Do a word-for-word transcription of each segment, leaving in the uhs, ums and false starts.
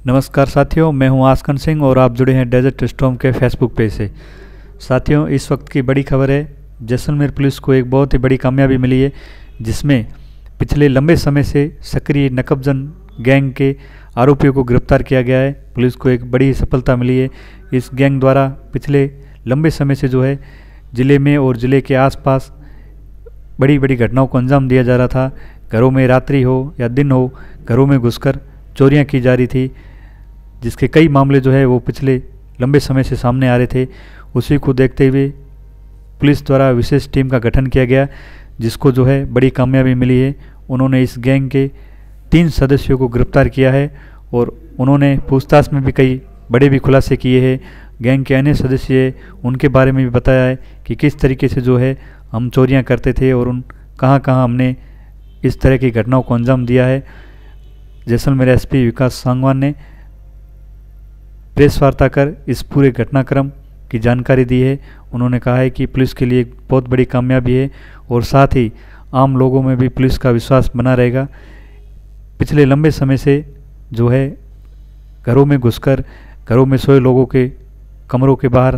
नमस्कार साथियों, मैं हूं आस्कन सिंह और आप जुड़े हैं डेजर्ट स्टॉर्म के फेसबुक पेज से। साथियों, इस वक्त की बड़ी खबर है, जैसलमेर पुलिस को एक बहुत ही बड़ी कामयाबी मिली है, जिसमें पिछले लंबे समय से सक्रिय नकबजन गैंग के आरोपियों को गिरफ्तार किया गया है। पुलिस को एक बड़ी सफलता मिली है। इस गैंग द्वारा पिछले लंबे समय से जो है ज़िले में और ज़िले के आसपास बड़ी बड़ी घटनाओं को अंजाम दिया जा रहा था। घरों में रात्रि हो या दिन हो, घरों में घुसकर चोरियां की जा रही थी, जिसके कई मामले जो है वो पिछले लंबे समय से सामने आ रहे थे। उसी को देखते हुए पुलिस द्वारा विशेष टीम का गठन किया गया, जिसको जो है बड़ी कामयाबी मिली है। उन्होंने इस गैंग के तीन सदस्यों को गिरफ्तार किया है और उन्होंने पूछताछ में भी कई बड़े भी खुलासे किए हैं। गैंग के अन्य सदस्य उनके बारे में भी बताया है कि किस तरीके से जो है हम चोरियां करते थे और उन कहां कहां हमने इस तरह की घटनाओं को अंजाम दिया है। जैसलमेर एसपी विकास सांगवान ने प्रेस वार्ता कर इस पूरे घटनाक्रम की जानकारी दी है। उन्होंने कहा है कि पुलिस के लिए एक बहुत बड़ी कामयाबी है और साथ ही आम लोगों में भी पुलिस का विश्वास बना रहेगा। पिछले लंबे समय से जो है घरों में घुसकर घरों में सोए लोगों के कमरों के बाहर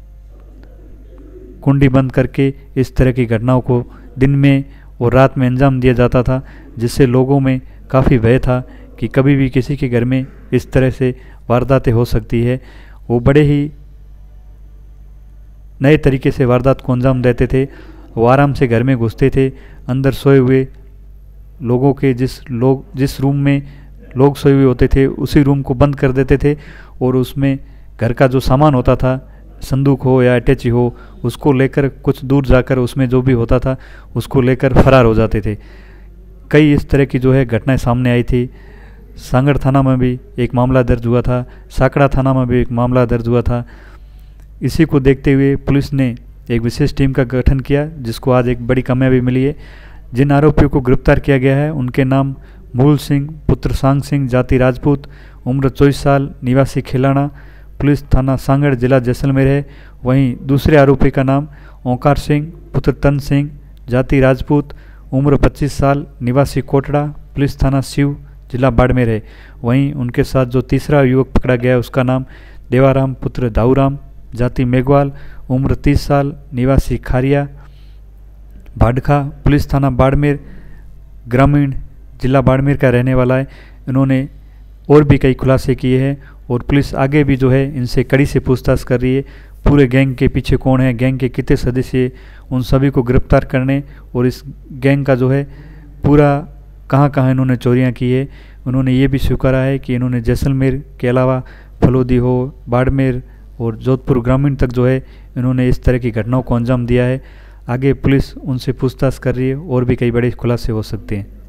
कुंडी बंद करके इस तरह की घटनाओं को दिन में और रात में अंजाम दिया जाता था, जिससे लोगों में काफ़ी भय था कि कभी भी किसी के घर में इस तरह से वारदातें हो सकती है। वो बड़े ही नए तरीके से वारदात को अंजाम देते थे। वो आराम से घर में घुसते थे, अंदर सोए हुए लोगों के जिस लोग जिस रूम में लोग सोए हुए होते थे उसी रूम को बंद कर देते थे और उसमें घर का जो सामान होता था, संदूक हो या अटैची हो, उसको लेकर कुछ दूर जाकर उसमें जो भी होता था उसको लेकर फरार हो जाते थे। कई इस तरह की जो है घटनाएं सामने आई थी। सांगड़ थाना में भी एक मामला दर्ज हुआ था, साकड़ा थाना में भी एक मामला दर्ज हुआ था। इसी को देखते हुए पुलिस ने एक विशेष टीम का गठन किया, जिसको आज एक बड़ी कामयाबी मिली है। जिन आरोपियों को गिरफ्तार किया गया है उनके नाम मूल सिंह पुत्र सांग सिंह, जाति राजपूत, उम्र चौबीस साल, निवासी खिलाना, पुलिस थाना सांगड़, जिला जैसलमेर है। वहीं दूसरे आरोपी का नाम ओंकार सिंह पुत्र तन सिंह, जाति राजपूत, उम्र पच्चीस साल, निवासी कोटड़ा, पुलिस थाना शिव, जिला बाड़मेर है। वहीं उनके साथ जो तीसरा युवक पकड़ा गया है उसका नाम देवाराम पुत्र दाऊराम, जाति मेघवाल, उम्र तीस साल, निवासी खारिया भाडखा, पुलिस थाना बाड़मेर ग्रामीण, जिला बाड़मेर का रहने वाला है। इन्होंने और भी कई खुलासे किए हैं और पुलिस आगे भी जो है इनसे कड़ी से पूछताछ कर रही है। पूरे गैंग के पीछे कौन है, गैंग के कितने सदस्य, उन सभी को गिरफ्तार करने और इस गैंग का जो है पूरा कहाँ कहाँ इन्होंने चोरियाँ की है। उन्होंने ये भी स्वीकारा है कि इन्होंने जैसलमेर के अलावा फलोदी हो, बाड़मेर और जोधपुर ग्रामीण तक जो है इन्होंने इस तरह की घटनाओं को अंजाम दिया है। आगे पुलिस उनसे पूछताछ कर रही है और भी कई बड़े खुलासे हो सकते हैं।